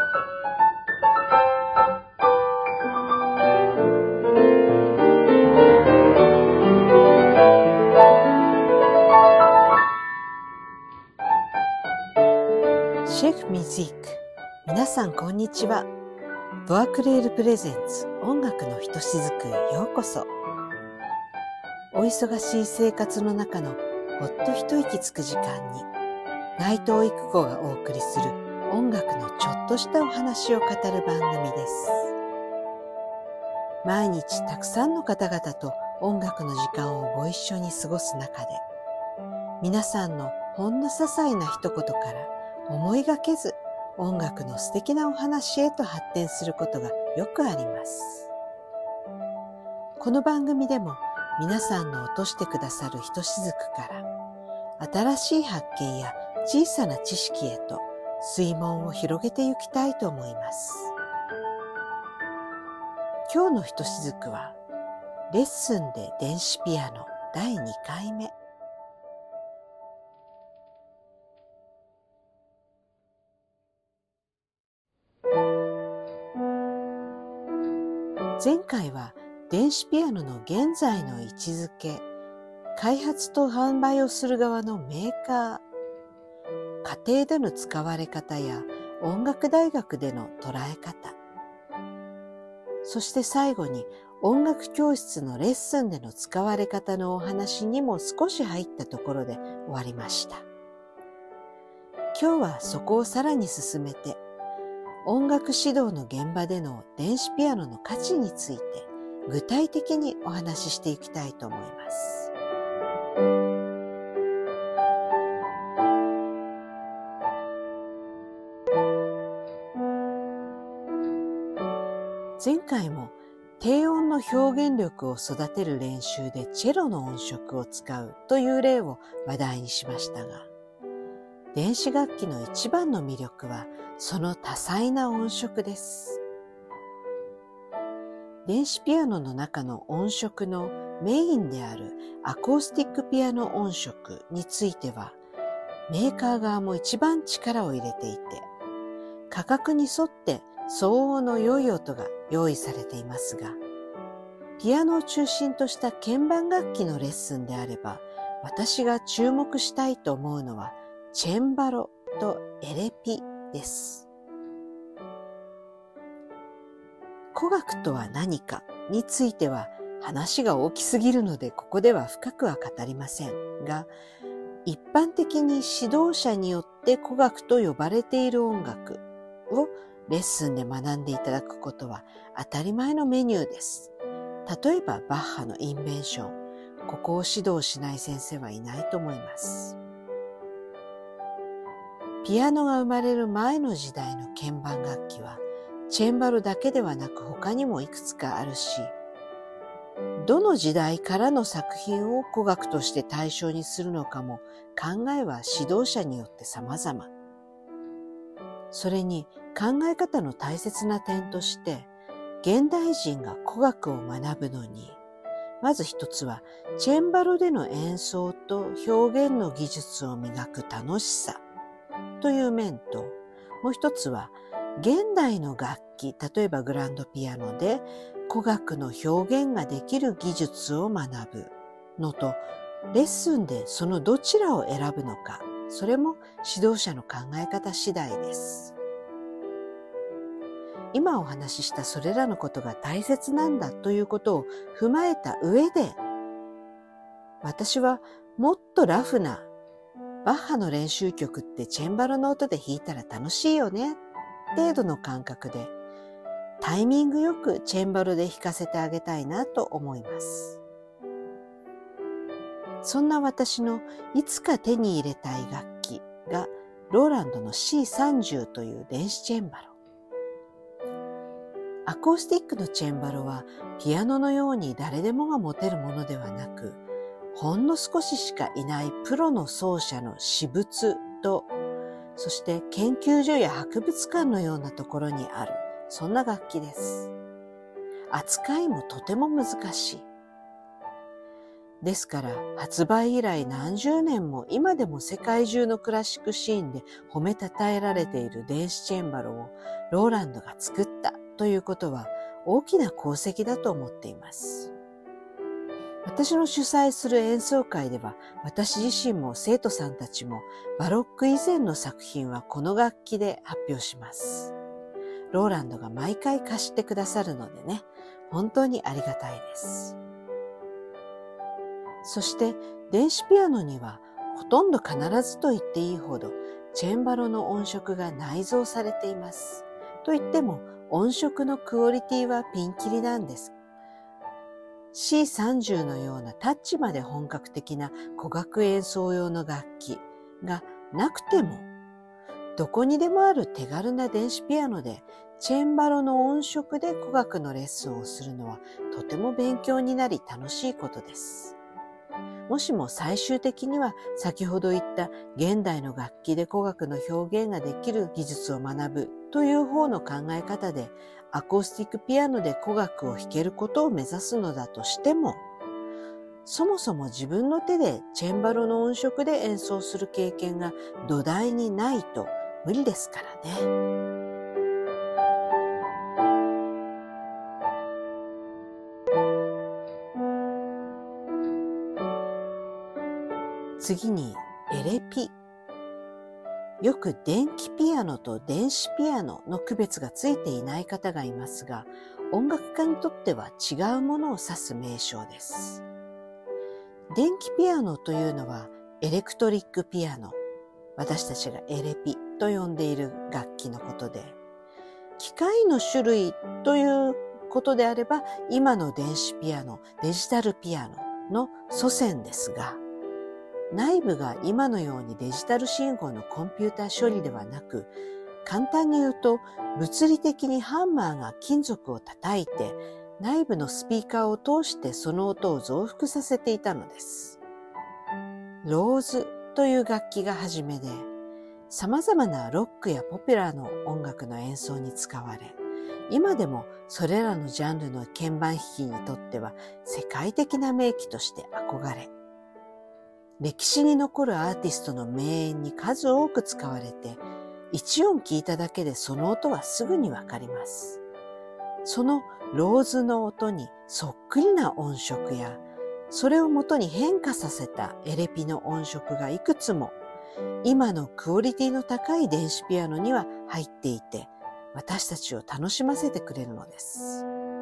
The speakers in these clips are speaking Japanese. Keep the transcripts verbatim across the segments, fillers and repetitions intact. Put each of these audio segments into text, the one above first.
シェフミュージック。皆さんこんにちは。ドアクレールプレゼンツ音楽のひとしずくへようこそ。お忙しい生活の中のほっと一息つく時間に、内藤育子がお送りする音楽のちょっとしたお話を語る番組です。毎日たくさんの方々と音楽の時間をご一緒に過ごす中で、皆さんのほんの些細な一言から思いがけず音楽の素敵なお話へと発展することがよくあります。この番組でも皆さんの落としてくださるひとしずくから新しい発見や小さな知識へと水門を広げていきたいと思います。今日のひとしずくはレッスンで電子ピアノだいにかいめ。前回は電子ピアノの現在の位置づけ、開発と販売をする側のメーカー、家庭での使われ方や音楽大学での捉え方、そして最後に音楽教室のレッスンでの使われ方のお話にも少し入ったところで終わりました。今日はそこをさらに進めて、音楽指導の現場での電子ピアノの価値について具体的にお話ししていきたいと思います。前回も低音の表現力を育てる練習でチェロの音色を使うという例を話題にしましたが、電子楽器の一番の魅力はその多彩な音色です。電子ピアノの中の音色のメインであるアコースティックピアノ音色については、メーカー側も一番力を入れていて、価格に沿って相応の良い音が用意されていますが、ピアノを中心とした鍵盤楽器のレッスンであれば、私が注目したいと思うのはチェンバロとエレピです。古楽とは何かについては話が大きすぎるのでここでは深くは語りませんが、一般的に指導者によって古楽と呼ばれている音楽をレッスンで学んでいただくことは当たり前のメニューです。例えばバッハのインベンション、ここを指導しない先生はいないと思います。ピアノが生まれる前の時代の鍵盤楽器はチェンバロだけではなく他にもいくつかあるし、どの時代からの作品を古楽として対象にするのかも考えは指導者によって様々。それに考え方の大切な点として、現代人が古楽を学ぶのに、まず一つはチェンバロでの演奏と表現の技術を磨く楽しさという面と、もう一つは現代の楽器、例えばグランドピアノで古楽の表現ができる技術を学ぶのと、レッスンでそのどちらを選ぶのか、それも指導者の考え方次第です。今お話ししたそれらのことが大切なんだということを踏まえた上で、私はもっとラフなバッハの練習曲ってチェンバロの音で弾いたら楽しいよね程度の感覚でタイミングよくチェンバロで弾かせてあげたいなと思います。そんな私のいつか手に入れたい楽器がローランドの シーさんじゅう という電子チェンバロ。アコースティックのチェンバロはピアノのように誰でもが持てるものではなく、ほんの少ししかいないプロの奏者の私物と、そして研究所や博物館のようなところにある、そんな楽器です。扱いもとても難しい。 ですから発売以来何十年も今でも世界中のクラシックシーンで褒めたたえられている電子チェンバロをローランドが作ったということは大きな功績だと思っています。私の主催する演奏会では私自身も生徒さんたちもバロック以前の作品はこの楽器で発表します。ローランドが毎回貸してくださるのでね、本当にありがたいです。そして電子ピアノにはほとんど必ずと言っていいほどチェンバロの音色が内蔵されています。と言っても音色のクオリティはピンキリなんです。シーさんじゅう のようなタッチまで本格的な古楽演奏用の楽器がなくても、どこにでもある手軽な電子ピアノでチェンバロの音色で古楽のレッスンをするのはとても勉強になり楽しいことです。もしも最終的には先ほど言った現代の楽器で古楽の表現ができる技術を学ぶという方の考え方でアコースティックピアノで古楽を弾けることを目指すのだとしても、そもそも自分の手でチェンバロの音色で演奏する経験が土台にないと無理ですからね。次にエレピ。よく電気ピアノと電子ピアノの区別がついていない方がいますが、音楽家にとっては違うものを指す名称です。電気ピアノというのはエレクトリックピアノ、私たちがエレピと呼んでいる楽器のことで、機械の種類ということであれば今の電子ピアノ、デジタルピアノの祖先ですが、内部が今のようにデジタル信号のコンピューター処理ではなく、簡単に言うと物理的にハンマーが金属を叩いて内部のスピーカーを通してその音を増幅させていたのです。ローズという楽器が始めで、様々なロックやポピュラーの音楽の演奏に使われ、今でもそれらのジャンルの鍵盤弾きにとっては世界的な名器として憧れ、歴史に残るアーティストの名演に数多く使われて、一音聞いただけでその音はすぐにわかります。そのローズの音にそっくりな音色や、それをもとに変化させたエレピの音色がいくつも、今のクオリティの高い電子ピアノには入っていて、私たちを楽しませてくれるのです。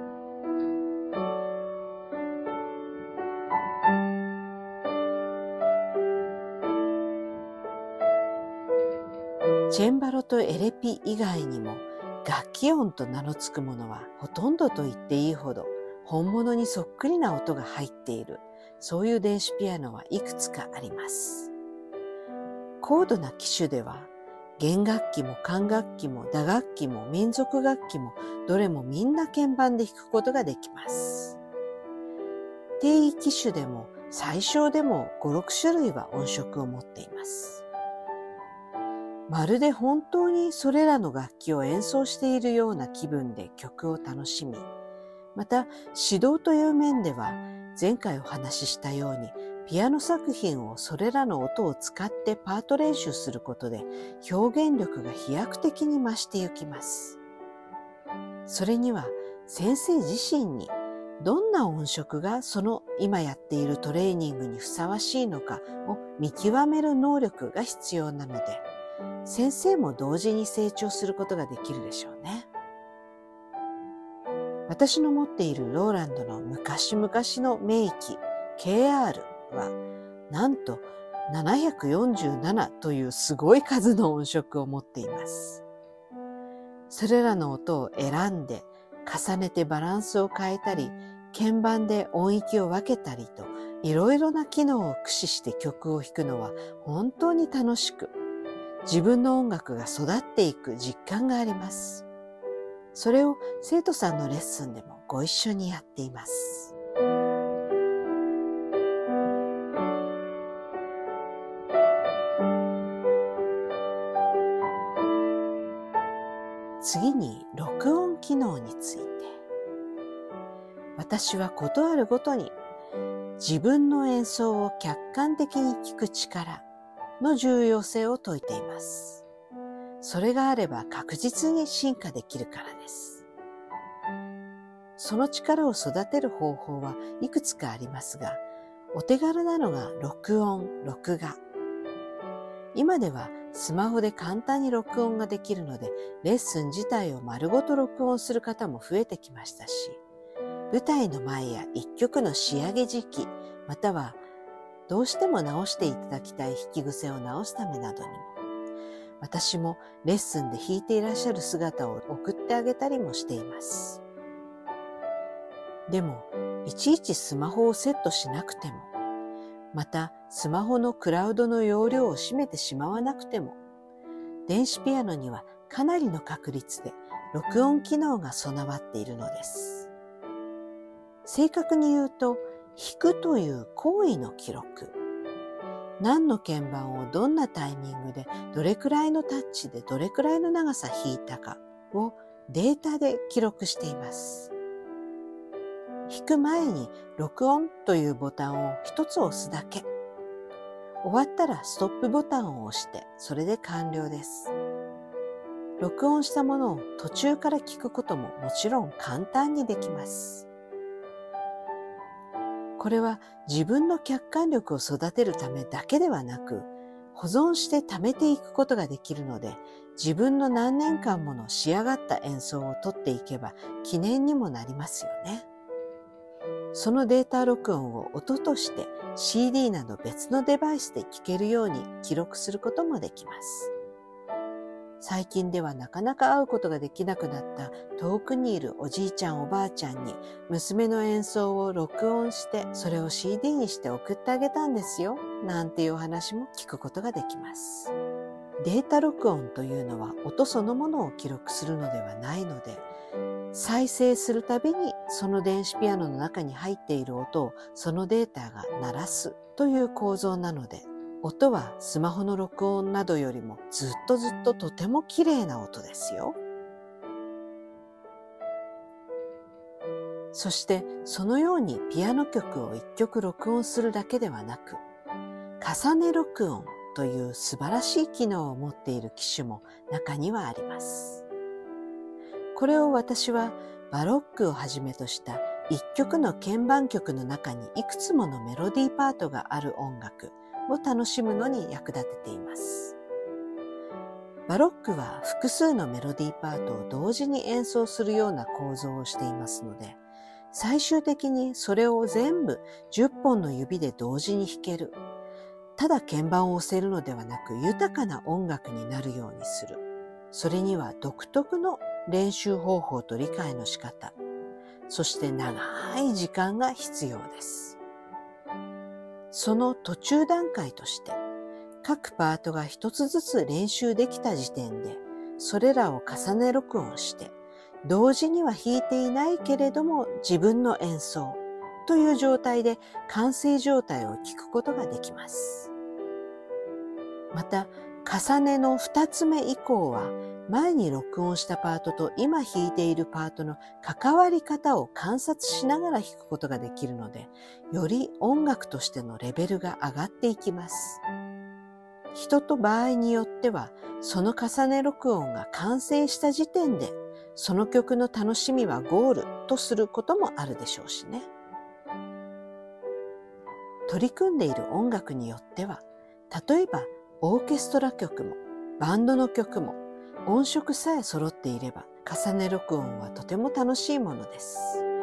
チェンバロとエレピ以外にも楽器音と名の付くものはほとんどと言っていいほど本物にそっくりな音が入っている、そういう電子ピアノはいくつかあります。高度な機種では弦楽器も管楽器も打楽器も民族楽器もどれもみんな鍵盤で弾くことができます。低位機種でも最小でもご、ろく種類は音色を持っています。まるで本当にそれらの楽器を演奏しているような気分で曲を楽しみ、また指導という面では前回お話ししたようにピアノ作品をそれらの音を使ってパート練習することで表現力が飛躍的に増してゆきます。それには先生自身にどんな音色がその今やっているトレーニングにふさわしいのかを見極める能力が必要なので、先生も同時に成長することができるでしょうね。私の持っているローランドの昔々の名器 ケーアール はなんとななひゃくよんじゅうななというすごい数の音色を持っています。それらの音を選んで重ねてバランスを変えたり、鍵盤で音域を分けたりといろいろな機能を駆使して曲を弾くのは本当に楽しく、自分の音楽が育っていく実感があります。それを生徒さんのレッスンでもご一緒にやっています。次に録音機能について。私はことあるごとに自分の演奏を客観的に聴く力の重要性を説いています。それがあれば確実に進化できるからです。その力を育てる方法はいくつかありますが、お手軽なのが録音、録画。今ではスマホで簡単に録音ができるので、レッスン自体を丸ごと録音する方も増えてきましたし、舞台の前や一曲の仕上げ時期、またはどうしても直していただきたい弾き癖を直すためなどにも、私もレッスンで弾いていらっしゃる姿を送ってあげたりもしています。でも、いちいちスマホをセットしなくても、またスマホのクラウドの容量を占めてしまわなくても、電子ピアノにはかなりの確率で録音機能が備わっているのです。正確に言うと、弾くという行為の記録。何の鍵盤をどんなタイミングでどれくらいのタッチでどれくらいの長さ弾いたかをデータで記録しています。弾く前に録音というボタンを一つ押すだけ。終わったらストップボタンを押してそれで完了です。録音したものを途中から聞くことももちろん簡単にできます。これは自分の客観力を育てるためだけではなく、保存して貯めていくことができるので、自分の何年間もの仕上がった演奏を取っていけば記念にもなりますよね。そのデータ録音を音として シーディー など別のデバイスで聴けるように記録することもできます。最近ではなかなか会うことができなくなった遠くにいるおじいちゃんおばあちゃんに娘の演奏を録音してそれを シーディー にして送ってあげたんですよなんていうお話も聞くことができます。データ録音というのは音そのものを記録するのではないので、再生するたびにその電子ピアノの中に入っている音をそのデータが鳴らすという構造なので、音はスマホの録音などよりもずっとずっととても綺麗な音ですよ。そしてそのようにピアノ曲を一曲録音するだけではなく、重ね録音という素晴らしい機能を持っている機種も中にはあります。これを私はバロックをはじめとした一曲の鍵盤曲の中にいくつものメロディーパートがある音楽を楽しむのに役立てています。バロックは複数のメロディーパートを同時に演奏するような構造をしていますので、最終的にそれを全部じゅっぽんの指で同時に弾ける。ただ鍵盤を押せるのではなく豊かな音楽になるようにする。それには独特の練習方法と理解の仕方、そして長い時間が必要です。その途中段階として、各パートが一つずつ練習できた時点で、それらを重ね録音して、同時には弾いていないけれども自分の演奏という状態で完成状態を聞くことができます。また、重ねの二つ目以降は、前に録音したパートと今弾いているパートの関わり方を観察しながら弾くことができるので、より音楽としてのレベルが上がっていきます。人と場合によっては、その重ね録音が完成した時点で、その曲の楽しみはゴールとすることもあるでしょうしね。取り組んでいる音楽によっては、例えばオーケストラ曲もバンドの曲も音色さえ揃っていれば重ね録音はとても楽しいものです。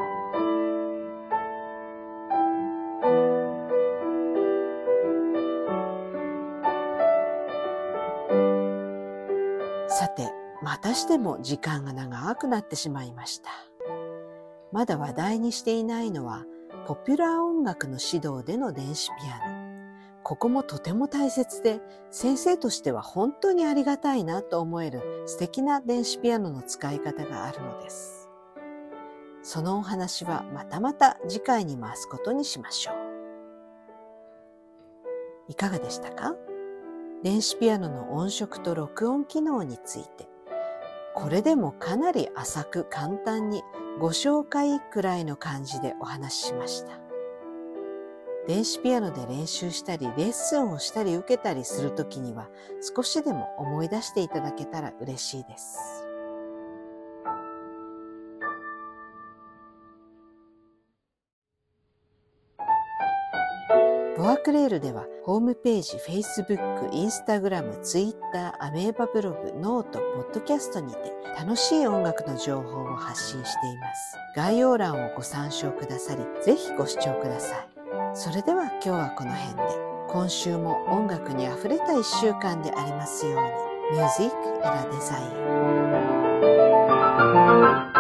さて、またしても時間が長くなってしまいました。まだ話題にしていないのはポピュラー音楽の指導での電子ピアノ。ここもとても大切で、先生としては本当にありがたいなと思える素敵な電子ピアノの使い方があるのです。そのお話はまたまた次回に回すことにしましょう。いかがでしたか？電子ピアノの音色と録音機能について、これでもかなり浅く簡単にご紹介くらいの感じでお話ししました。 電子ピアノで練習したり、レッスンをしたり受けたりするときには、少しでも思い出していただけたら嬉しいです。ボアクレールではホームページ、Facebook、Instagram、Twitter、アメーバブログ、ノート、ポッドキャストにて楽しい音楽の情報を発信しています。概要欄をご参照くださり、ぜひご視聴ください。それでは今日はこの辺で、今週も音楽にあふれた一週間でありますように。Music et la Desire